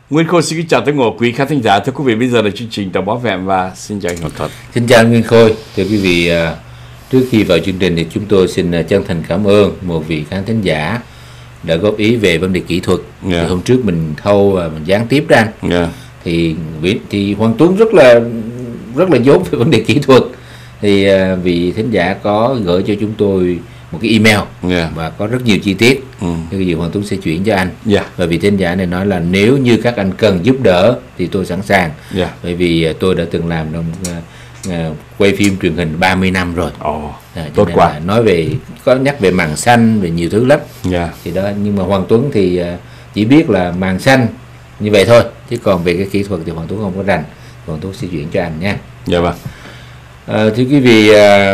Nguyên Khôi xin kính chào tất cả quý khán thính giả. Thưa quý vị, bây giờ là chương trình Đọc Báo Vẹm và xin chào anh Hoàng Thuật. Xin chào Nguyên Khôi. Thưa quý vị, trước khi vào chương trình thì chúng tôi xin chân thành cảm ơn một vị khán thính giả đã góp ý về vấn đề kỹ thuật. Thì hôm trước mình thâu và mình gián tiếp ra thì Hoàng Tuấn rất là dốt về vấn đề kỹ thuật. Thì vị thính giả có gửi cho chúng tôi một cái email và có rất nhiều chi tiết. Thì bây giờ Hoàng Tuấn sẽ chuyển cho anh. Và vị thính giả này nói là nếu như các anh cần giúp đỡ thì tôi sẵn sàng. Bởi vì tôi đã từng làm trong quay phim truyền hình 30 năm rồi. Tốt quá. Nói về, có nhắc về màn xanh, về nhiều thứ lắm. Thì đó, nhưng mà Hoàng Tuấn thì chỉ biết là màn xanh như vậy thôi, chứ còn về cái kỹ thuật thì Hoàng Tuấn không có rành. Hoàng Tuấn sẽ chuyển cho anh nha. Dạ vâng. Thưa quý vị,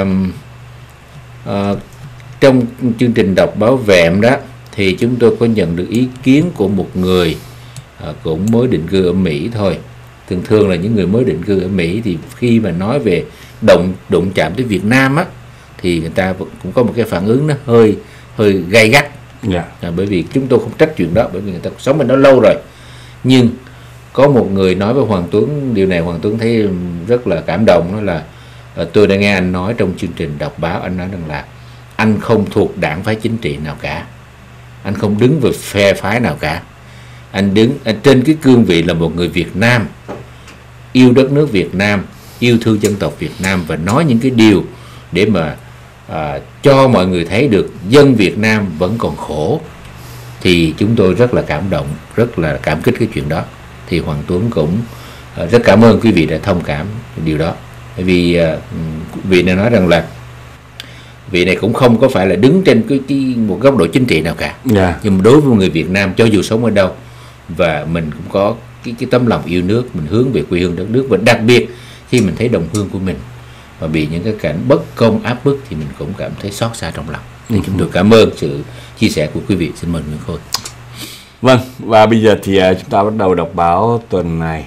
trong chương trình Đọc Báo Vẹm đó thì chúng tôi có nhận được ý kiến của một người cũng mới định cư ở Mỹ thôi. Thường là những người mới định cư ở Mỹ thì khi mà nói về đụng chạm tới Việt Nam á thì người ta cũng có một cái phản ứng nó hơi gay gắt. Bởi vì chúng tôi không trách chuyện đó, bởi vì người ta sống bên đó lâu rồi. Nhưng có một người nói với Hoàng Tuấn điều này, Hoàng Tuấn thấy rất là cảm động. Đó là tôi đã nghe anh nói trong chương trình đọc báo, anh nói rằng là anh không thuộc đảng phái chính trị nào cả, anh không đứng về phe phái nào cả, anh đứng trên cái cương vị là một người Việt Nam, yêu đất nước Việt Nam, yêu thương dân tộc Việt Nam và nói những cái điều để mà cho mọi người thấy được dân Việt Nam vẫn còn khổ. Thì chúng tôi rất là cảm động, rất là cảm kích cái chuyện đó. Thì Hoàng Tuấn cũng rất cảm ơn quý vị đã thông cảm điều đó. Bởi vì vị này nói rằng là vị này cũng không có phải là đứng trên một góc độ chính trị nào cả. Nhưng mà đối với người Việt Nam, cho dù sống ở đâu, và mình cũng có cái tấm lòng yêu nước, mình hướng về quê hương đất nước. Và đặc biệt khi mình thấy đồng hương của mình và bị những cái cảnh bất công áp bức thì mình cũng cảm thấy xót xa trong lòng. Thì chúng tôi cảm ơn sự chia sẻ của quý vị. Xin mời Nguyễn Khôi. Vâng, và bây giờ thì chúng ta bắt đầu đọc báo tuần này.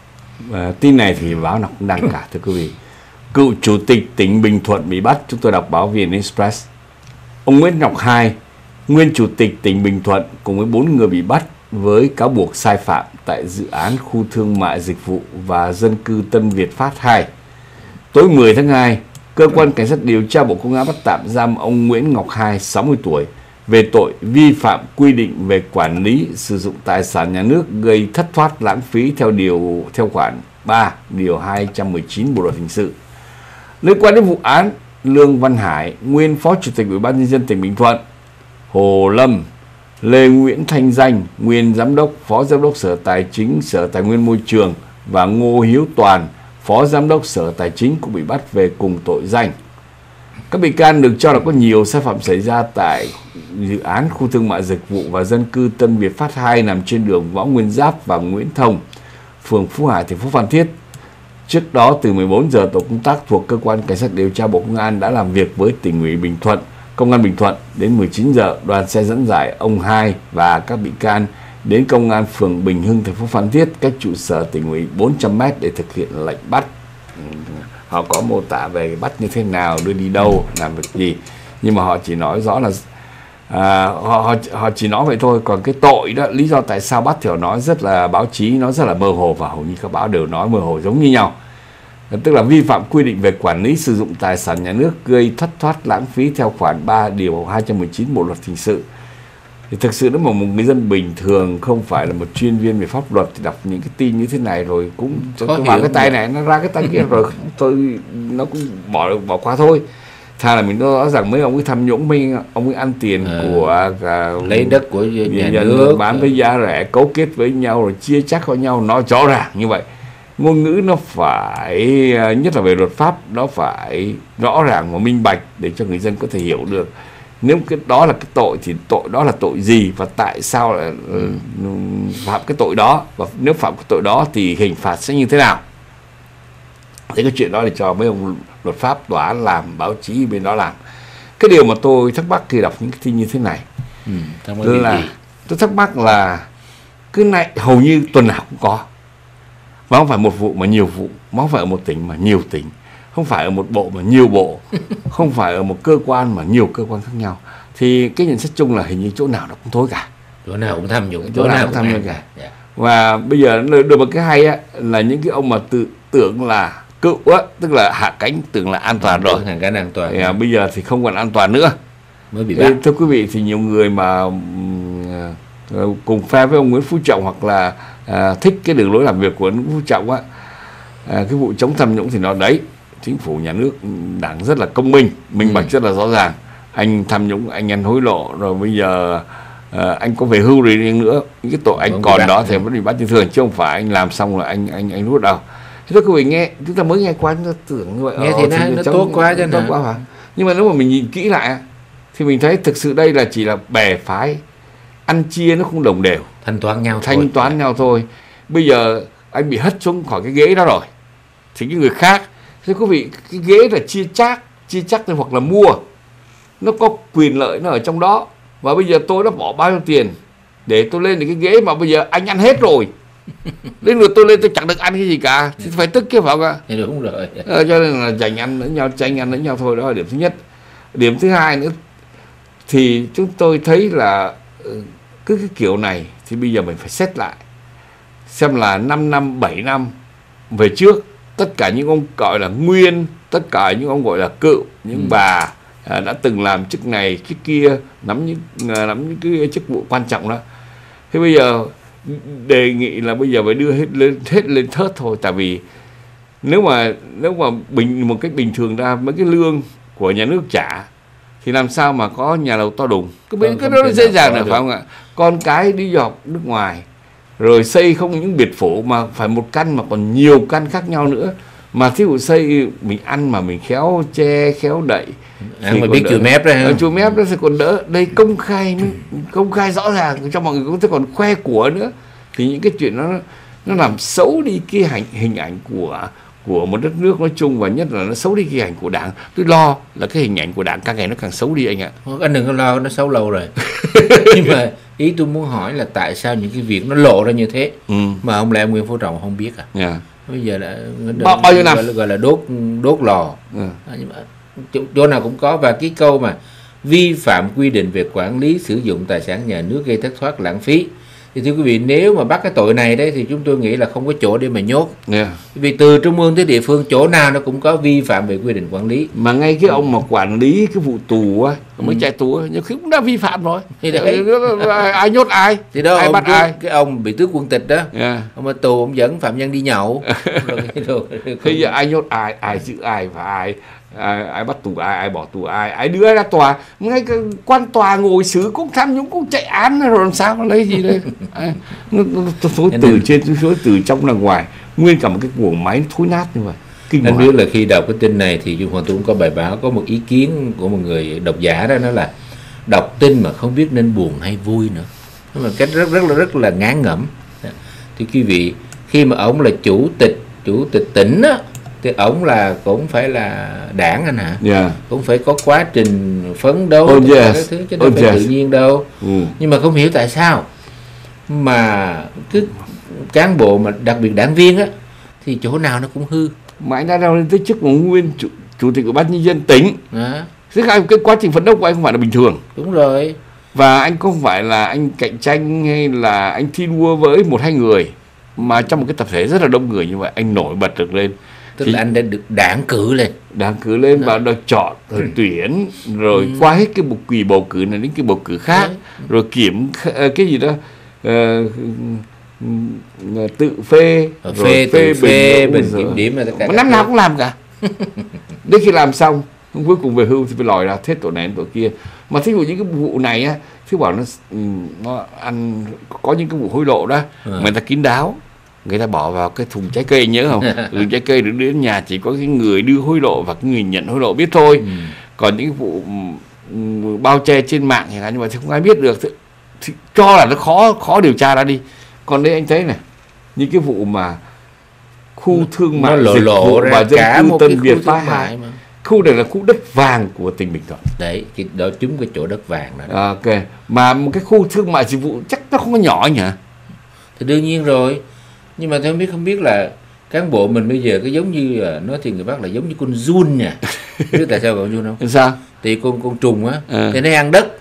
Tin này thì báo nào cũng đăng cả, thưa quý vị. Cựu chủ tịch tỉnh Bình Thuận bị bắt. Chúng tôi đọc báo VN Express. Ông Nguyễn Ngọc Hai, nguyên chủ tịch tỉnh Bình Thuận cùng với 4 người bị bắt với cáo buộc sai phạm tại dự án khu thương mại dịch vụ và dân cư Tân Việt Phát 2. Tối 10 tháng 2, cơ quan cảnh sát điều tra Bộ Công an bắt tạm giam ông Nguyễn Ngọc Hai, 60 tuổi, về tội vi phạm quy định về quản lý sử dụng tài sản nhà nước gây thất thoát lãng phí theo khoản 3 điều 219 Bộ luật hình sự. Liên quan đến vụ án, Lương Văn Hải, nguyên phó chủ tịch Ủy ban nhân dân tỉnh Bình Thuận, Hồ Lâm, Lê Nguyễn Thanh Danh, nguyên giám đốc, phó giám đốc Sở Tài chính, Sở Tài nguyên Môi trường và Ngô Hiếu Toàn, phó giám đốc Sở Tài chính cũng bị bắt về cùng tội danh. Các bị can được cho là có nhiều sai phạm xảy ra tại dự án khu thương mại dịch vụ và dân cư Tân Việt Phát 2 nằm trên đường Võ Nguyên Giáp và Nguyễn Thông, phường Phú Hải, thành phố Phan Thiết. Trước đó, từ 14 giờ, tổ công tác thuộc cơ quan cảnh sát điều tra Bộ Công an đã làm việc với tỉnh ủy Bình Thuận, công an Bình Thuận. Đến 19 giờ, đoàn xe dẫn giải ông Hai và các bị can đến công an phường Bình Hưng, thành phố Phan Thiết, cách trụ sở tỉnh ủy 400 m để thực hiện lệnh bắt. Họ có mô tả về bắt như thế nào, đưa đi đâu, làm việc gì, nhưng mà họ chỉ nói rõ là họ chỉ nói vậy thôi. Còn cái tội đó, lý do tại sao bắt thì họ nói rất là, báo chí nó rất là mơ hồ và hầu như các báo đều nói mơ hồ giống như nhau. Tức là vi phạm quy định về quản lý sử dụng tài sản nhà nước gây thất thoát lãng phí theo khoản 3 điều 219 Bộ luật hình sự. Thì thực sự nếu mà một người dân bình thường không phải là một chuyên viên về pháp luật thì đọc những cái tin như thế này rồi cũng vào cái tay này nó ra cái tay kia rồi tôi nó cũng bỏ qua thôi. Thà là mình nói rằng mấy ông ấy tham nhũng, mấy ông ấy ăn tiền của lấy đất của nhà nước, bán với giá rẻ, cấu kết với nhau rồi chia chác với nhau, nó rõ ràng như vậy. Ngôn ngữ nó phải, nhất là về luật pháp, nó phải rõ ràng và minh bạch để cho người dân có thể hiểu được. Nếu cái đó là cái tội thì tội đó là tội gì và tại sao lại phạm cái tội đó, và nếu phạm cái tội đó thì hình phạt sẽ như thế nào. Thế cái chuyện đó thì cho mấy ông luật pháp, tòa án làm, báo chí bên đó làm. Cái điều mà tôi thắc mắc khi đọc những cái tin như thế này là tôi thắc mắc là cứ này hầu như tuần nào cũng có, mà không phải một vụ mà nhiều vụ, mà không phải ở một tỉnh mà nhiều tỉnh, không phải ở một bộ mà nhiều bộ, không phải ở một cơ quan mà nhiều cơ quan khác nhau. Thì cái nhận xét chung là hình như chỗ nào nó cũng thối cả, chỗ nào cũng tham nhũng, chỗ nào cũng tham nhũng cả. Và bây giờ được một cái hay á, là những cái ông mà tự tưởng là cựu á, tức là hạ cánh tưởng là an toàn rồi, hạ cánh an toàn, bây giờ thì không còn an toàn nữa, mới bị bắt. Thưa quý vị, thì nhiều người mà cùng phe với ông Nguyễn Phú Trọng hoặc là thích cái đường lối làm việc của Nguyễn Phú Trọng á, cái vụ chống tham nhũng thì nó đấy, chính phủ nhà nước đảng rất là công minh, minh bạch rất là rõ ràng. Anh tham nhũng, anh ăn hối lộ, rồi bây giờ anh có về hưu rồi đi nữa, những cái tội anh còn đó thì vẫn bị bắt như thường, chứ không phải anh làm xong là anh rút đâu. Thế thôi quý vị nghe, chúng ta mới nghe qua chúng ta tưởng như vậy, nghe thì nó tốt quá chứ, tốt quá hả? Nhưng mà nếu mà mình nhìn kỹ lại thì mình thấy thực sự đây là chỉ là bè phái ăn chia, nó không đồng đều, thanh toán nhau thôi. Bây giờ anh bị hất xuống khỏi cái ghế đó rồi thì cái người khác, thế quý vị, cái ghế là chia chác hoặc là mua, nó có quyền lợi nó ở trong đó. Và bây giờ tôi đã bỏ bao nhiêu tiền để tôi lên được cái ghế mà bây giờ anh ăn hết rồi, đến lượt tôi lên tôi chẳng được ăn cái gì cả, thì phải tức chứ phải không ạ? Đúng rồi. Cho nên là tranh ăn lẫn nhau thôi, đó là điểm thứ nhất. Điểm thứ hai nữa thì chúng tôi thấy là cứ cái kiểu này thì bây giờ mình phải xét lại xem là 5 năm 7 năm về trước, tất cả những ông gọi là nguyên, tất cả những ông gọi là cựu, những bà đã từng làm chức này chức kia, nắm những cái chức vụ quan trọng đó, thế bây giờ đề nghị là bây giờ phải đưa hết lên thớt thôi. Tại vì nếu mà một cách bình thường ra mấy cái lương của nhà nước trả thì làm sao mà có nhà lầu to đùng, cái đó dễ dàng là phải không ạ? Con cái đi học nước ngoài rồi xây không những biệt phủ mà phải một căn mà còn nhiều căn khác nhau nữa, mà thí dụ xây mình ăn mà mình khéo che khéo đậy, ăn mà biết chùi mép đấy, chùi mép đó thì còn đỡ. Đây công khai rõ ràng cho mọi người, cũng còn khoe của nữa, thì những cái chuyện nó làm xấu đi cái hình ảnh của một đất nước nói chung, và nhất là nó xấu đi cái hình ảnh của đảng. Tôi lo là cái hình ảnh của đảng càng ngày nó càng xấu đi anh ạ. Anh đừng có lo, nó xấu lâu rồi. Nhưng mà ý tôi muốn hỏi là tại sao những cái việc nó lộ ra như thế mà ông lại Nguyễn Phú Trọng không biết bây giờ là bao nhiêu năm gọi là đốt lò. Nhưng mà chỗ nào cũng có. Và cái câu mà vi phạm quy định về quản lý sử dụng tài sản nhà nước gây thất thoát lãng phí, thì thưa quý vị, nếu mà bắt cái tội này đấy thì chúng tôi nghĩ là không có chỗ để mà nhốt. Vì từ trung ương tới địa phương chỗ nào nó cũng có vi phạm về quy định quản lý. Mà ngay cái ông mà quản lý cái vụ tù á, mới chạy tù á, nhiều khi cũng đã vi phạm rồi. Thì ai nhốt ai, thì đó, ai bắt ai? Cái ông bị tước quân tịch đó, ông ở tù, ông dẫn phạm nhân đi nhậu. Thế giờ ai nhốt ai giữ ai, và ai bắt tù ai bỏ tù ai đưa ra tòa. Ngay cái quan tòa ngồi xử cũng tham nhũng, cũng chạy án rồi, làm sao nó lấy gì đây? Nó xối từ trên xối từ trong ra ngoài, nguyên cả một cái guồng máy thối nát như vậy. Anh biết là khi đọc cái tin này thì Hoàng Tuấn cũng có bài báo, có một ý kiến của một người độc giả đó, nó là đọc tin mà không biết nên buồn hay vui nữa, mà cách rất là ngán ngẩm. Thì quý vị, khi mà ông là chủ tịch tỉnh á, thì ổng là cũng phải là đảng anh hả? Cũng phải có quá trình phấn đấu các thứ, chứ đâu phải tự nhiên đâu. Nhưng mà không hiểu tại sao mà cứ cán bộ mà đặc biệt đảng viên á thì chỗ nào nó cũng hư. Mà anh đã leo lên tới chức nguyên chủ tịch của ban nhân dân tỉnh. Thế cái quá trình phấn đấu của anh không phải là bình thường. Đúng rồi. Và anh không phải là anh cạnh tranh hay là anh thi đua với một hai người, mà trong một cái tập thể rất là đông người như vậy, anh nổi bật được lên. Tức là anh đã được đảng cử lên và được chọn rồi tuyển rồi qua hết cái kỳ bầu cử này đến cái bầu cử khác, rồi kiểm cái gì đó tự phê bình kiểm điểm là tất cả năm nào cũng làm cả. Đến khi làm xong cuối cùng về hưu thì phải lòi ra hết tội này tội kia. Mà thí dụ những cái vụ này á, thứ bảo nó ăn có những cái vụ hối lộ đó, người ta kín đáo, người ta bỏ vào cái thùng trái cây, nhớ không? Trái cây được đến nhà chỉ có cái người đưa hối lộ và cái người nhận hối lộ biết thôi. Còn những cái vụ bao che trên mạng như vậy thì không ai biết được, thì cho là nó khó điều tra ra đi. Còn đây anh thấy này, những cái vụ mà khu thương mại dịch vụ và dân cư Tân Việt Phá Hải, khu này là khu đất vàng của tỉnh Bình Thuận. Đấy, đó trúng cái chỗ đất vàng đó. Ok, mà một cái khu thương mại dịch vụ chắc nó không có nhỏ nhỉ? Thì đương nhiên rồi. Nhưng mà tôi không biết là cán bộ mình bây giờ cái giống như nói thì người Bắc là giống như con giun nha. Biết tại sao gọi con giun không? Sao? Thì con trùng á, thì nó ăn đất.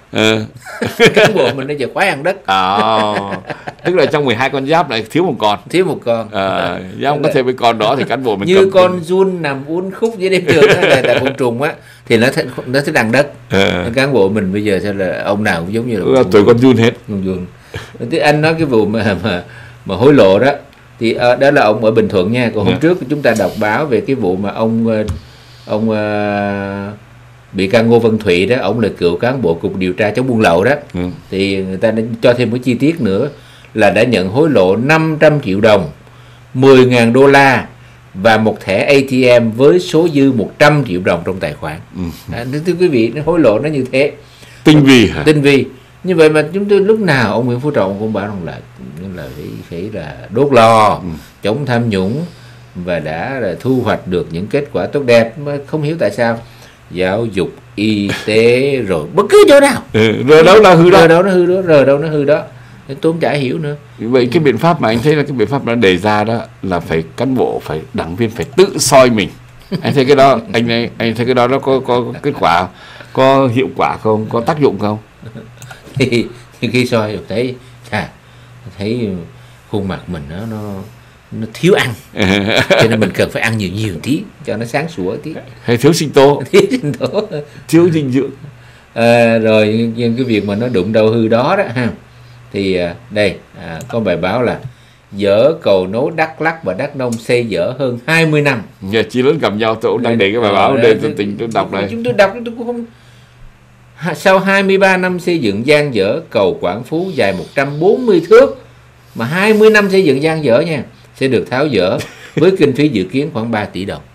Cán bộ mình nó giờ khoái ăn đất. Tức là trong 12 con giáp lại thiếu một con. Giáp có thêm cái con đó thì cán bộ mình như con giun nằm uốn khúc dưới đêm trường là côn trùng á, thì nó thích ăn đất. Cán bộ mình bây giờ sao là ông nào cũng giống như là tụi con giun hết. Thế anh nói cái vụ mà hối lộ đó thì đó là ông ở Bình Thuận nha. Còn hôm trước chúng ta đọc báo về cái vụ mà ông bị can Ngô Văn Thụy đó, ông là cựu cán bộ cục điều tra chống buôn lậu đó. Thì người ta đã cho thêm một chi tiết nữa là đã nhận hối lộ 500 triệu đồng, 10.000 đô la và một thẻ ATM với số dư 100 triệu đồng trong tài khoản. Thưa quý vị, hối lộ nó như thế. Tinh vi hả? Tinh vi. Như vậy mà chúng tôi lúc nào ông Nguyễn Phú Trọng cũng bảo rằng là phải là đốt lò, chống tham nhũng và đã là thu hoạch được những kết quả tốt đẹp, mà không hiểu tại sao giáo dục, y tế rồi bất cứ chỗ nào rồi đâu nó hư đó, rồi đâu nó hư đó. Tôi không chả hiểu nữa. Vậy cái biện pháp mà anh thấy là cái biện pháp nó đề ra đó là phải cán bộ, phải đảng viên phải tự soi mình. Anh thấy cái đó, anh thấy cái đó nó có kết quả, có hiệu quả không, có tác dụng không? Thì khi soi thấy khuôn mặt mình nó thiếu ăn, cho nên mình cần phải ăn nhiều tí cho nó sáng sủa tí. Hay thiếu sinh tố, thiếu dinh dưỡng. Rồi nhưng cái việc mà nó đụng đâu hư đó ha, thì đây có bài báo là dỡ cầu nối Đắk Lắk và Đắk Nông xây dở hơn 20 năm. Giờ chỉ lớn cầm nhau, tôi cũng đang để cái bài báo đây, tôi đọc đây. Chúng tôi đọc tôi cũng không. Sau 23 năm xây dựng dang dở, cầu Quảng Phú dài 140 thước mà 20 năm xây dựng dang dở nha, sẽ được tháo dỡ với kinh phí dự kiến khoảng 3 tỷ đồng.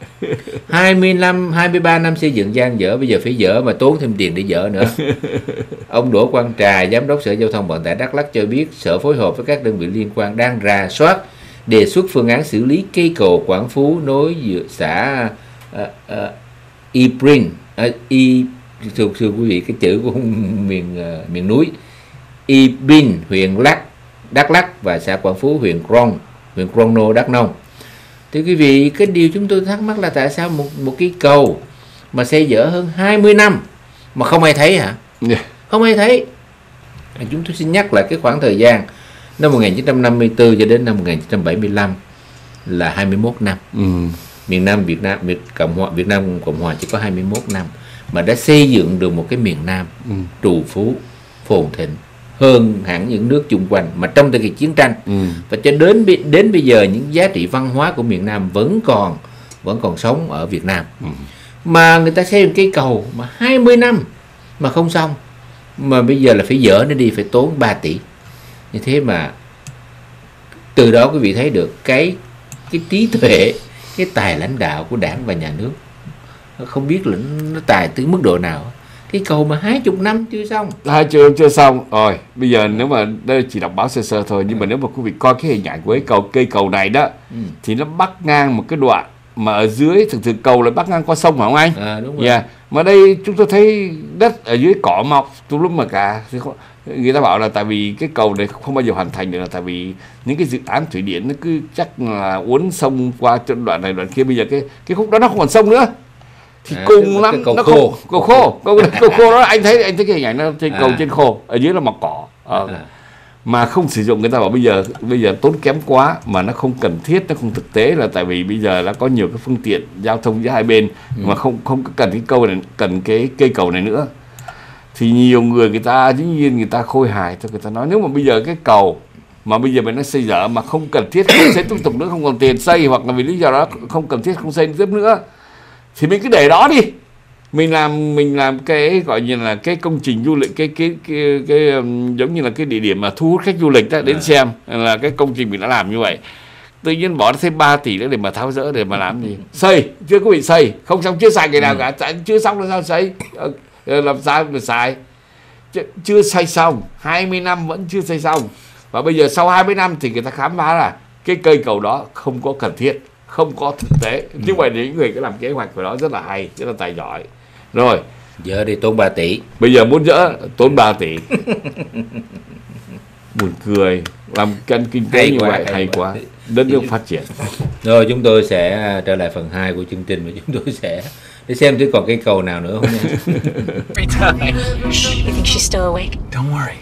23 năm xây dựng dang dở, bây giờ phải dỡ mà tốn thêm tiền để dỡ nữa. Ông Đỗ Quang Trà, Giám đốc Sở Giao thông Vận tải Đắk Lắk cho biết Sở phối hợp với các đơn vị liên quan đang rà soát, đề xuất phương án xử lý cây cầu Quảng Phú nối giữa xã Ibrin, thưa quý vị, cái chữ của miền núi Ibin, huyện Đắk Lắk và xã Quảng Phú, huyện Crono, Đắk Nông. Thì quý vị, cái điều chúng tôi thắc mắc là tại sao một cái cầu mà xây dở hơn 20 năm mà không ai thấy hả? Không ai thấy. Chúng tôi xin nhắc lại cái khoảng thời gian năm 1954 cho đến năm 1975 là 21 năm. Miền Nam Việt Nam Cộng Hòa chỉ có 21 năm mà đã xây dựng được một cái miền Nam trù phú, phồn thịnh hơn hẳn những nước chung quanh mà trong thời kỳ chiến tranh. Và cho đến bây giờ những giá trị văn hóa của miền Nam vẫn còn sống ở Việt Nam. Mà người ta xây một cái cầu mà 20 năm mà không xong, mà bây giờ là phải dỡ nó đi, phải tốn 3 tỷ. Như thế mà từ đó quý vị thấy được cái trí tuệ, cái tài lãnh đạo của Đảng và Nhà nước. Không biết là nó tài tới mức độ nào. Cái cầu mà 20 năm chưa xong. 20 chưa xong rồi. Bây giờ nếu mà đây chỉ đọc báo sơ sơ thôi, nhưng mà nếu mà quý vị coi cái hình ảnh của cây cầu này đó, thì nó bắc ngang một cái đoạn mà ở dưới thường cầu là bắc ngang qua sông, phải không anh? Đúng rồi. Mà đây chúng tôi thấy đất ở dưới cỏ mọc tùm lum mà cả. Người ta bảo là tại vì cái cầu này không bao giờ hoàn thành được, là tại vì những cái dự án thủy điện nó cứ chắc là uốn sông qua đoạn này đoạn kia. Bây giờ cái khúc đó nó không còn sông nữa thì cùng lắm cầu nó khô. Cầu khô đó, anh thấy cái hình ảnh nó trên cầu trên khô, ở dưới là mọc cỏ. Mà không sử dụng. Người ta bảo bây giờ tốn kém quá mà nó không cần thiết, nó không thực tế, là tại vì bây giờ đã có nhiều cái phương tiện giao thông giữa hai bên mà không cần cái cầu này, cần cái cây cầu này nữa. Thì nhiều người ta dĩ nhiên người ta khôi hài thôi, người ta nói nếu mà bây giờ cái cầu mà bây giờ mình nó xây dở mà không cần thiết, không xây tiếp tục nữa, không còn tiền xây, hoặc là vì lý do đó không cần thiết không xây tiếp nữa, thì mình cứ để đó đi. Mình làm cái gọi như là cái công trình du lịch, cái giống như là cái địa điểm mà thu hút khách du lịch đó, đến xem là cái công trình mình đã làm như vậy. Tự nhiên bỏ thêm 3 tỷ nữa để mà tháo dỡ, để mà làm gì? Xây, chưa có bị xây, không xong chưa xài ngày nào cả, chưa xong là sao xây? Làm sao mà xài? Chưa xây xong, 20 năm vẫn chưa xây xong. Và bây giờ sau 20 năm thì người ta khám phá là cái cây cầu đó không có cần thiết, không có thực tế. Chứ vậy những người cái làm kế hoạch của nó rất là hay, rất là tài giỏi. Rồi dỡ đi tốn 3 tỷ. Bây giờ muốn dỡ tốn 3 tỷ. Buồn cười. Làm kênh kinh tế như vậy hay quá. Đất nước phát triển. Rồi chúng tôi sẽ trở lại phần 2 của chương trình, và chúng tôi sẽ Để xem thử còn cây cầu nào nữa không nha. You think she's still awake? Don't worry.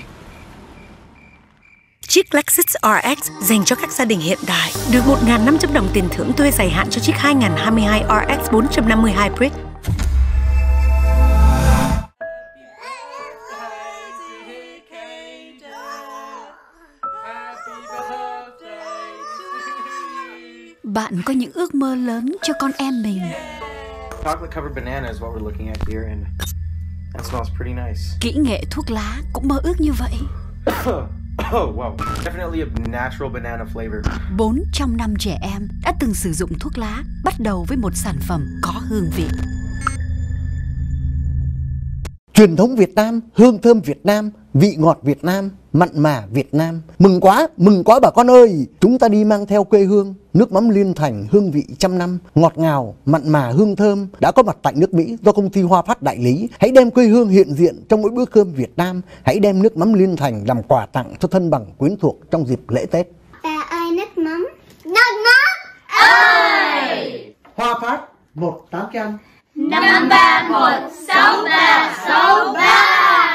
Chiếc Lexus RX dành cho các gia đình hiện đại được 1.500 đồng tiền thưởng thuê dài hạn cho chiếc 2022 RX 450 Hybrid. Bạn có những ước mơ lớn cho con em mình. Chocolate covered banana is what we're looking at here, and that smells pretty nice. Kỹ nghệ thuốc lá cũng mơ ước như vậy. Oh, wow. Definitely a natural banana flavor. 4 trong 5 trẻ em đã từng sử dụng thuốc lá, bắt đầu với một sản phẩm có hương vị. Truyền thống Việt Nam, hương thơm Việt Nam, vị ngọt Việt Nam, mặn mà Việt Nam. Mừng quá bà con ơi! Chúng ta đi mang theo quê hương, nước mắm Liên Thành hương vị trăm năm, ngọt ngào, mặn mà hương thơm đã có mặt tại nước Mỹ do công ty Hoa Phát đại lý. Hãy đem quê hương hiện diện trong mỗi bữa cơm Việt Nam. Hãy đem nước mắm Liên Thành làm quà tặng cho thân bằng quyến thuộc trong dịp lễ Tết. Bà ơi, nước mắm! Nước mắm ơi! Hoa Phát 1800 5316363.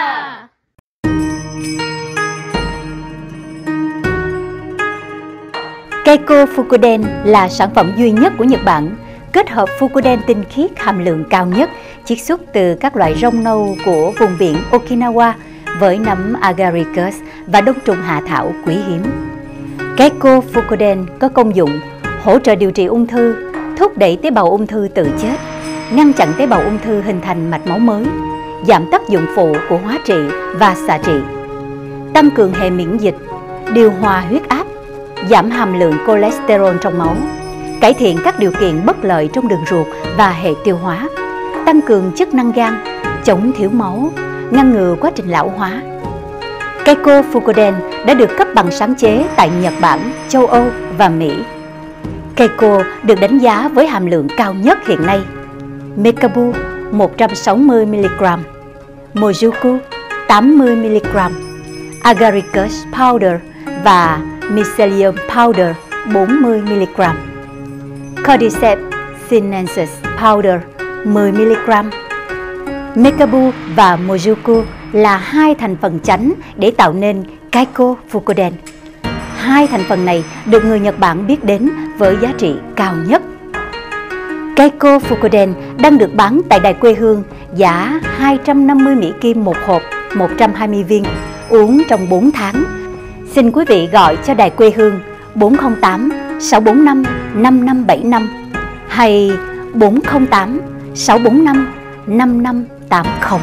Keiko Fukuden là sản phẩm duy nhất của Nhật Bản, kết hợp Fukuden tinh khiết hàm lượng cao nhất, chiết xuất từ các loại rong nâu của vùng biển Okinawa với nấm agaricus và đông trùng hạ thảo quý hiếm. Keiko Fukuden có công dụng hỗ trợ điều trị ung thư, thúc đẩy tế bào ung thư tự chết, ngăn chặn tế bào ung thư hình thành mạch máu mới, giảm tác dụng phụ của hóa trị và xạ trị, tăng cường hệ miễn dịch, điều hòa huyết áp, giảm hàm lượng cholesterol trong máu, cải thiện các điều kiện bất lợi trong đường ruột và hệ tiêu hóa, tăng cường chức năng gan, chống thiếu máu, ngăn ngừa quá trình lão hóa. Keiko Fukuden đã được cấp bằng sáng chế tại Nhật Bản, châu Âu và Mỹ. Keiko được đánh giá với hàm lượng cao nhất hiện nay: Mekabu 160mg, Mojuku 80mg, Agaricus Powder và Mycelium Powder 40mg, Cordyceps sinensis Powder 10mg. Mekabu và Mojuku là hai thành phần chánh để tạo nên Keiko Fukuden. Hai thành phần này được người Nhật Bản biết đến với giá trị cao nhất. Keiko Fukuden đang được bán tại đài quê hương giá 250 Mỹ Kim một hộp, 120 viên, uống trong 4 tháng. Xin quý vị gọi cho đài quê hương 408 645 5575 hay 408 645 5580.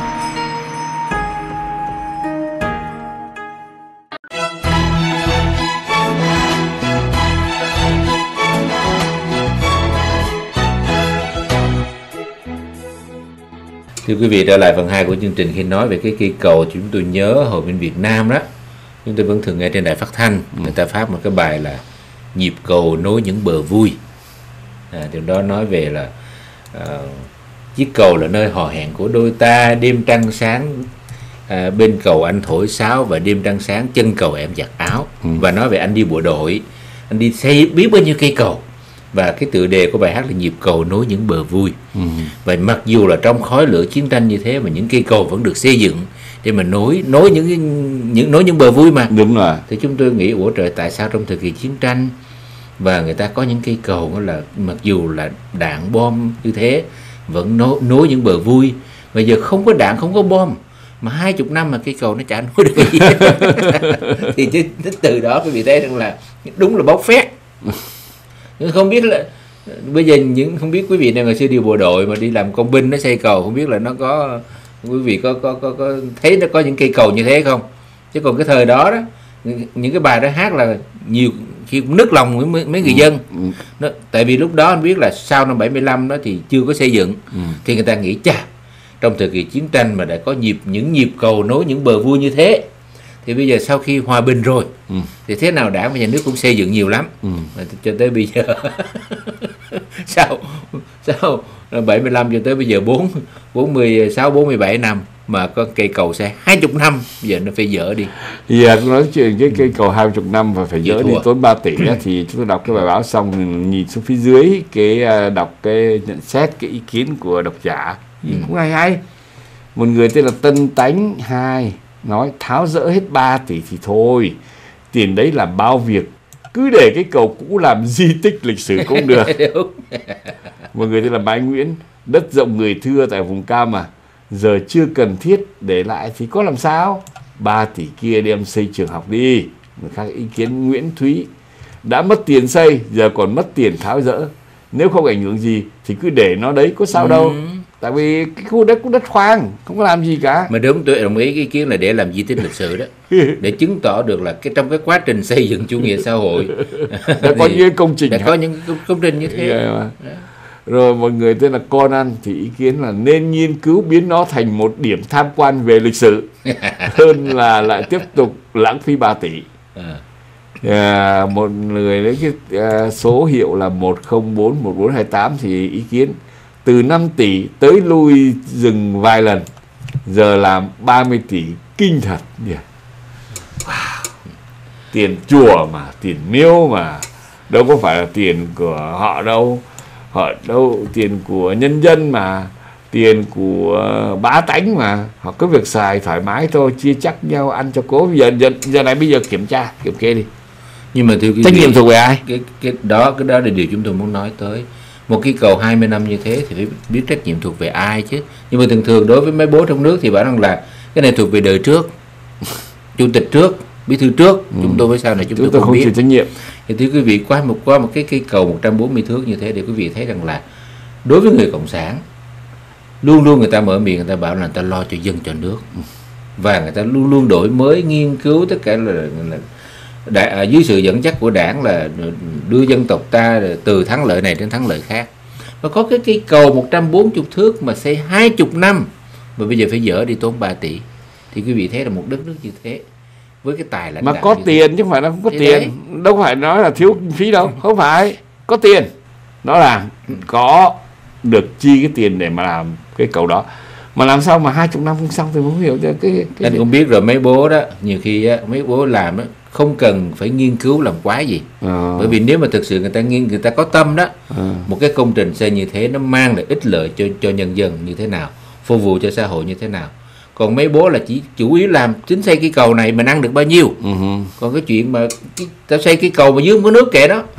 Thưa quý vị, trở lại phần 2 của chương trình. Khi nói về cái cây cầu, chúng tôi nhớ hồi bên Việt Nam đó, chúng tôi vẫn thường nghe trên đài phát thanh người ta phát một cái bài là nhịp cầu nối những bờ vui. Điều đó nói về là chiếc cầu là nơi hò hẹn của đôi ta, đêm trăng sáng bên cầu anh thổi sáo và đêm trăng sáng chân cầu em giặt áo. Và nói về anh đi bộ đội, anh đi xây biết bao nhiêu cây cầu. Và cái tựa đề của bài hát là nhịp cầu nối những bờ vui. Và mặc dù là trong khói lửa chiến tranh như thế mà những cây cầu vẫn được xây dựng để mà nối những bờ vui mà. Đúng rồi. Thì chúng tôi nghĩ ủa trời, tại sao trong thời kỳ chiến tranh và người ta có những cây cầu đó là mặc dù là đạn bom như thế vẫn nối những bờ vui. Bây giờ không có đạn, không có bom mà 20 năm mà cây cầu nó chả nối được cái gì. Thì từ đó quý vị thấy rằng là đúng là bốc phét. Không biết là bây giờ không biết quý vị nào ngày xưa đi bộ đội mà đi làm công binh nó xây cầu, không biết là nó có, quý vị có thấy nó có những cây cầu như thế không? Chứ còn cái thời đó những cái bài đó hát là nhiều khi cũng nức lòng mấy người dân. Tại vì lúc đó anh biết là sau năm 75 đó thì chưa có xây dựng. Thì người ta nghĩ chà, trong thời kỳ chiến tranh mà đã có những nhịp cầu nối những bờ vui như thế, thì bây giờ sau khi hòa bình rồi thì thế nào Đảng và Nhà nước cũng xây dựng nhiều lắm. Cho tới bây giờ sau 75 cho tới bây giờ 46 47 năm mà có cây cầu xe 20 năm giờ nó phải dỡ đi. Giờ nói chuyện cái cây cầu 20 năm và phải dỡ đi tốn 3 tỷ á, thì chúng tôi đọc cái bài báo xong nhìn xuống phía dưới cái đọc cái nhận xét, cái ý kiến của độc giả cũng hay. Một người tên là Tân Tánh 2 nói tháo dỡ hết 3 tỷ thì thôi, tiền đấy làm bao việc, cứ để cái cầu cũ làm di tích lịch sử cũng được. Một người tên là Bái Nguyễn, đất rộng người thưa tại vùng cao mà giờ chưa cần thiết để lại thì có làm sao, 3 tỷ kia đem xây trường học đi. Người khác ý kiến Nguyễn Thúy, đã mất tiền xây giờ còn mất tiền tháo dỡ, nếu không ảnh hưởng gì thì cứ để nó đấy có sao đâu, tại vì cái khu đất cũng đất hoang, không có làm gì cả. Mà đúng, tôi đồng ý cái ý kiến là để làm di tích lịch sử đó, để chứng tỏ được là cái trong cái quá trình xây dựng chủ nghĩa xã hội đã có những công trình, đã có những công trình như thế. Rồi một người tên là Con Ăn thì ý kiến là nên nghiên cứu biến nó thành một điểm tham quan về lịch sử hơn là lại tiếp tục lãng phí 3 tỷ. Một người lấy cái số hiệu là 1041428 thì ý kiến từ 5 tỷ tới lui dừng vài lần, giờ làm 30 tỷ kinh thật. Wow. Tiền chùa mà, tiền miếu mà, đâu có phải là tiền của họ đâu. Tiền của nhân dân mà, tiền của bá tánh mà, họ cứ việc xài thoải mái thôi, chia chắc nhau ăn cho cố. Giờ này bây giờ kiểm kê đi. Nhưng mà trách nhiệm thuộc về ai? Cái đó là điều chúng tôi muốn nói tới. Một cái cầu 20 năm như thế thì phải biết trách nhiệm thuộc về ai chứ. Nhưng mà thường đối với mấy bố trong nước thì bảo rằng là cái này thuộc về đời trước, chủ tịch trước, bí thư trước, chúng tôi với sau này chúng tôi không biết. Chịu trách nhiệm. Thì thưa quý vị, qua một cái cây cầu 140 thước như thế để quý vị thấy rằng là đối với người cộng sản luôn luôn người ta mở miệng, người ta bảo là người ta lo cho dân cho nước, và người ta luôn luôn đổi mới, nghiên cứu tất cả là dưới sự dẫn dắt của đảng là đưa dân tộc ta từ thắng lợi này đến thắng lợi khác. Và có cái cây cầu 140 thước mà xây 20 năm mà bây giờ phải dỡ đi tốn 3 tỷ, thì quý vị thấy là một đất nước như thế với cái tài lãnh mà đạo có tiền chứ không phải là không có tiền đấy. Đâu phải nói là thiếu kinh phí đâu, không phải, có tiền, nó là có được chi cái tiền để mà làm cái cầu đó, mà làm sao mà 20 năm không xong thì không hiểu cái anh cũng biết rồi. Mấy bố đó nhiều khi á, mấy bố làm á không cần phải nghiên cứu làm quá gì, bởi vì nếu mà thực sự người ta có tâm đó, một cái công trình xây như thế nó mang lại ích lợi cho nhân dân như thế nào, phục vụ cho xã hội như thế nào. Còn mấy bố là chỉ chủ yếu làm chính xây cái cầu này mình ăn được bao nhiêu. Còn cái chuyện mà tao xây cái cầu mà dưới không có nước kệ đó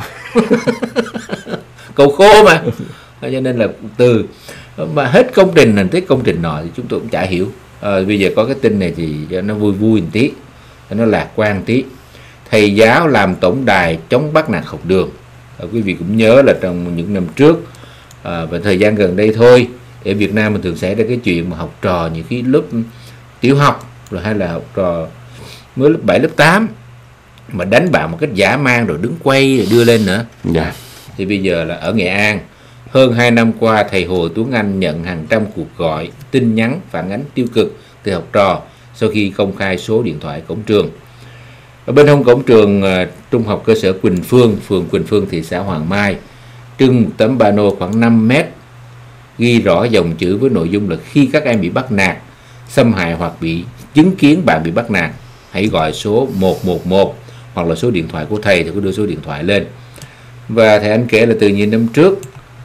cầu khô mà. Cho nên là từ mà hết công trình này tới công trình nọ thì chúng tôi cũng chả hiểu. Bây giờ có cái tin này thì nó vui một tí, nó lạc quan tí. Thầy giáo làm tổng đài chống bắt nạt học đường. Quý vị cũng nhớ là trong những năm trước và thời gian gần đây thôi, ở Việt Nam mình thường xảy ra cái chuyện mà học trò những khi lớp tiểu học rồi hay là học trò mới lớp 7, lớp 8 mà đánh bạn một cách dã man rồi đứng quay rồi đưa lên nữa. Thì bây giờ là ở Nghệ An, hơn 2 năm qua thầy Hồ Tuấn Anh nhận hàng trăm cuộc gọi, tin nhắn phản ánh tiêu cực từ học trò sau khi công khai số điện thoại cổng trường. Ở bên hông cổng trường trung học cơ sở Quỳnh Phương, phường Quỳnh Phương, thị xã Hoàng Mai, trưng một tấm pano khoảng 5 mét ghi rõ dòng chữ với nội dung là khi các em bị bắt nạt, xâm hại hoặc bị chứng kiến bạn bị bắt nạt, hãy gọi số 111 hoặc là số điện thoại của thầy thì có đưa số điện thoại lên. Và thầy Anh kể là từ nhiều năm trước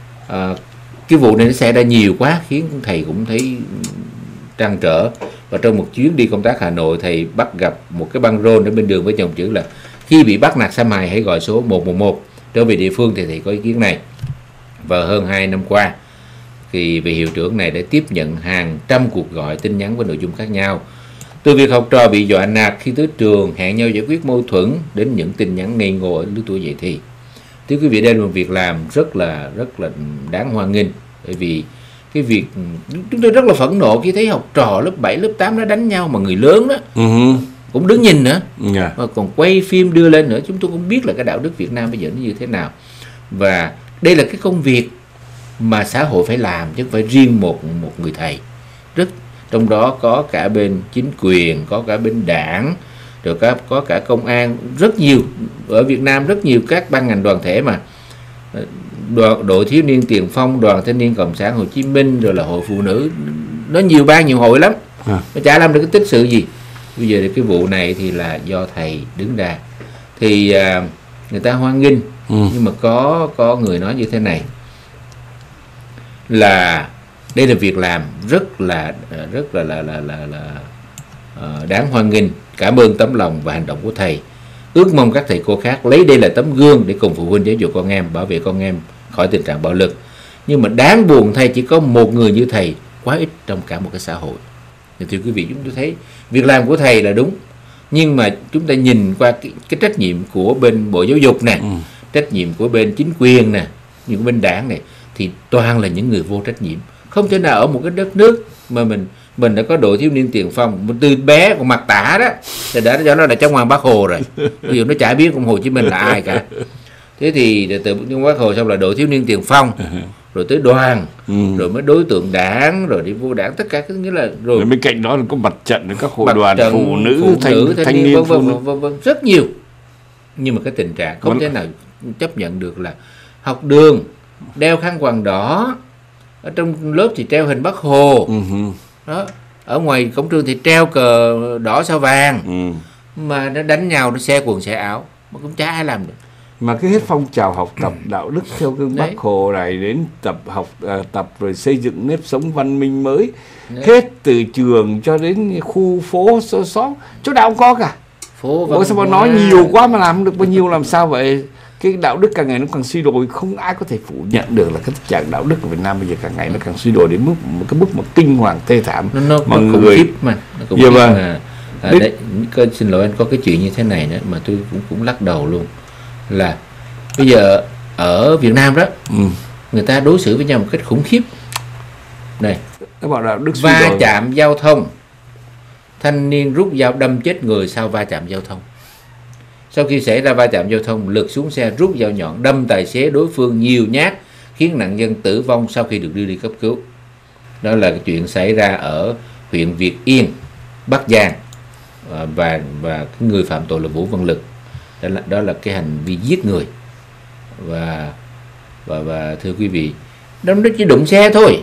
cái vụ này nó xảy ra nhiều quá khiến thầy cũng thấy trăn trở. Và trong một chuyến đi công tác Hà Nội, thầy bắt gặp một cái băng rôn ở bên đường với dòng chữ là khi bị bắt nạt xâm hại hãy gọi số 111. Trở về địa phương thì thầy có ý kiến này. Và hơn 2 năm qua thì vị hiệu trưởng này đã tiếp nhận hàng trăm cuộc gọi tin nhắn với nội dung khác nhau, từ việc học trò bị dọa nạt khi tới trường, hẹn nhau giải quyết mâu thuẫn, đến những tin nhắn ngây ngô ở lứa tuổi dậy thì. Thưa quý vị, đây là một việc làm rất là đáng hoan nghênh, bởi vì cái việc chúng tôi rất là phẫn nộ khi thấy học trò lớp 7, lớp 8 nó đánh nhau mà người lớn đó cũng đứng nhìn nữa, và còn quay phim đưa lên nữa. Chúng tôi cũng biết là cái đạo đức Việt Nam bây giờ nó như thế nào, và đây là cái công việc mà xã hội phải làm chứ không phải riêng một người thầy. Trong đó có cả bên chính quyền, có cả bên đảng, rồi có cả công an, rất nhiều ở Việt Nam, rất nhiều các ban ngành đoàn thể mà đội thiếu niên tiền phong, đoàn thanh niên cộng sản Hồ Chí Minh, rồi là hội phụ nữ, nó nhiều ban nhiều hội lắm. nó chả làm được cái tích sự gì. Bây giờ thì cái vụ này thì là do thầy đứng ra thì người ta hoan nghênh, nhưng mà có người nói như thế này là đây là việc làm rất là đáng hoan nghênh. Cảm ơn tấm lòng và hành động của thầy. Ước mong các thầy cô khác lấy đây là tấm gương để cùng phụ huynh giáo dục con em, bảo vệ con em khỏi tình trạng bạo lực. Nhưng mà đáng buồn thay chỉ có một người như thầy quá ít trong cả một cái xã hội. Thì thưa quý vị, chúng tôi thấy việc làm của thầy là đúng, nhưng mà chúng ta nhìn qua cái trách nhiệm của bên Bộ Giáo dục nè, trách nhiệm của bên chính quyền nè, những bên đảng này, thì toàn là những người vô trách nhiệm. Không thể nào ở một cái đất nước mà mình đã có đội thiếu niên tiền phong, mình từ bé còn mặc tả đó thì đã cho nó là trong hoàng Bác Hồ rồi. Ví dụ nó chả biết ông Hồ Chí Minh là ai cả. Thế thì từ trong Bác Hồ xong là đội thiếu niên tiền phong, rồi tới đoàn, rồi mới đối tượng đảng, rồi đi vô đảng, tất cả cái nghĩa là rồi bên cạnh đó là có mặt trận, các hội đoàn phụ nữ, thanh niên, vân rất nhiều. Nhưng mà cái tình trạng không thể nào chấp nhận được là học đường đeo khăn quàng đỏ, ở trong lớp thì treo hình Bác Hồ, đó, ở ngoài cổng trường thì treo cờ đỏ sao vàng, mà nó đánh nhau, nó xé quần xé áo, mà cũng chả ai làm được. Mà cái hết phong trào học tập đạo đức theo gương Bác Hồ này đến tập rồi xây dựng nếp sống văn minh mới, hết từ trường cho đến khu phố xóm, chỗ nào cũng có cả. Ủa sao mà nói nhiều quá mà làm không được bao nhiêu, làm sao vậy? Cái đạo đức càng ngày nó càng suy đồi, không ai có thể phủ nhận được là cái thực trạng đạo đức của Việt Nam bây giờ càng ngày nó càng suy đồi đến một cái mức mà kinh hoàng thê thảm. Nó khủng khiếp mà. Đấy, xin lỗi anh, có cái chuyện như thế này nữa mà tôi cũng lắc đầu luôn, là bây giờ ở Việt Nam đó, người ta đối xử với nhau một cách khủng khiếp này. Va chạm giao thông, thanh niên rút dao đâm chết người sau va chạm giao thông. Sau khi xảy ra va chạm giao thông, lật xuống xe rút dao nhọn đâm tài xế đối phương nhiều nhát, khiến nạn nhân tử vong sau khi được đưa đi cấp cứu. Đó là cái chuyện xảy ra ở huyện Việt Yên, Bắc Giang, và cái người phạm tội là Vũ Văn Lực. Đó là cái hành vi giết người. Và thưa quý vị, nó chỉ đụng xe thôi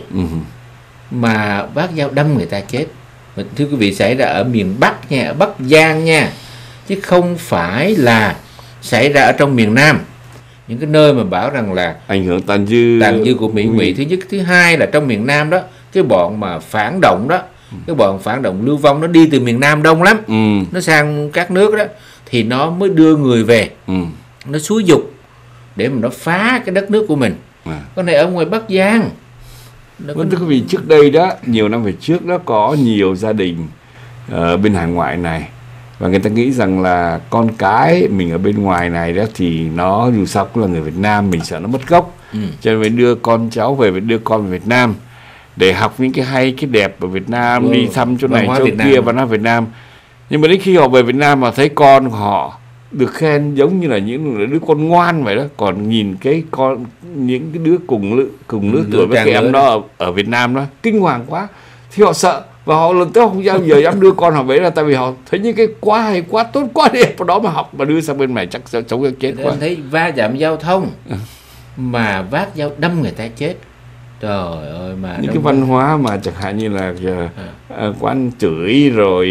mà vác dao đâm người ta chết. Mà thưa quý vị, xảy ra ở miền Bắc nha, ở Bắc Giang nha, chứ không phải là xảy ra ở trong miền Nam, những cái nơi mà bảo rằng là ảnh hưởng tàn dư của Mỹ ngụy. Thứ nhất, thứ hai là trong miền Nam đó, cái bọn mà phản động đó, cái bọn phản động lưu vong nó đi từ miền Nam đông lắm, nó sang các nước đó thì nó mới đưa người về, nó xúi dục để mà nó phá cái đất nước của mình. Con này ở ngoài Bắc Giang. Vâng, thưa quý vị, trước đây đó, nhiều năm về trước đó, có nhiều gia đình ở bên hải ngoại này, và người ta nghĩ rằng là con cái mình ở bên ngoài này đó thì nó dù sao cũng là người Việt Nam, mình sợ nó mất gốc, cho nên phải đưa con cháu về, phải đưa con về Việt Nam để học những cái hay, cái đẹp ở Việt Nam, đi thăm chỗ này chỗ kia, văn hóa Việt Nam. Nhưng mà đến khi họ về Việt Nam mà thấy con của họ được khen giống như là những đứa con ngoan vậy đó, còn nhìn những cái đứa cùng lứa tuổi với cái em đó ở Việt Nam đó kinh hoàng quá, thì họ sợ và họ lần tới không giờ dám đưa con họ về, là tại vì họ thấy những cái quá hay, quá tốt, quá đẹp ở đó mà học, mà đưa sang bên này chắc sẽ chống cái chết quá. Thấy va chạm giao thông mà vác dao đâm người ta chết. Trời ơi, mà những cái văn hóa mà chẳng hạn như là quán chửi rồi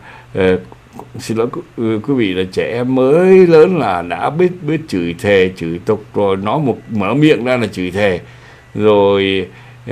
xin lỗi quý vị, là trẻ em mới lớn là đã biết chửi thề, chửi tục, rồi nó mở miệng ra là chửi thề, rồi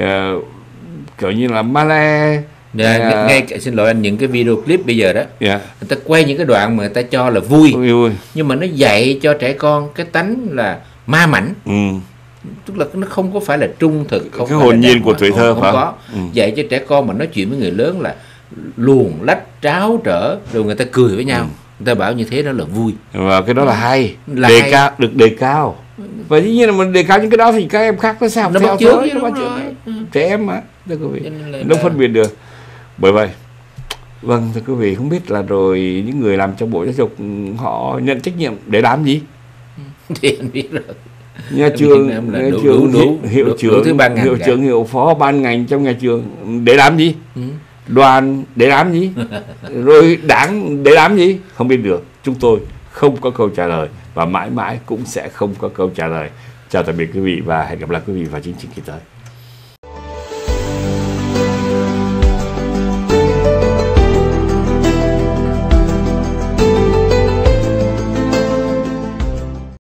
kiểu như là ma le. Ngay xin lỗi anh, những cái video clip bây giờ đó, người ta quay những cái đoạn mà người ta cho là vui, nhưng mà nó dạy cho trẻ con cái tánh là ma mảnh. Tức là nó không có phải là trung thực, không cái hồn nhiên của tuổi thơ, không có. Dạy cho trẻ con mà nói chuyện với người lớn là luồn lách tráo trở, rồi người ta cười với nhau, người ta bảo như thế đó là vui, và cái đó là hay, cao, được đề cao. Và dĩ nhiên là mình đề cao những cái đó thì các em khác nó sao nó bắt chước, trẻ em mà, thưa quý vị, nó phân biệt được. Bởi vậy, vâng, thưa quý vị, không biết là rồi những người làm trong Bộ Giáo dục họ nhận trách nhiệm để làm gì? Thì anh biết rồi. Nhà trường, hiệu trưởng, hiệu phó ban ngành trong nhà trường để làm gì? Đoàn để làm gì? Rồi đảng để làm gì? Không biết được. Chúng tôi không có câu trả lời và mãi mãi cũng sẽ không có câu trả lời. Chào tạm biệt quý vị và hẹn gặp lại quý vị vào chương trình kỳ tới.